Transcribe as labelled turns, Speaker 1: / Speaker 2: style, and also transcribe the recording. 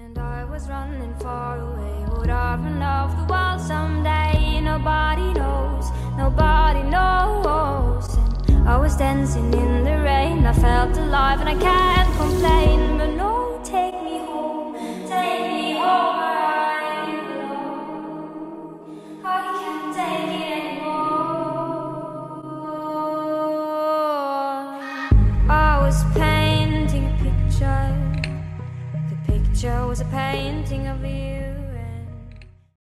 Speaker 1: And I was running far away. Would I run off the world someday? Nobody knows, nobody knows. And I was dancing in the rain. I felt alive and I can't complain. But no, take me home where I belong. I can't take it anymore. I was painting a picture. The picture was a painting of you.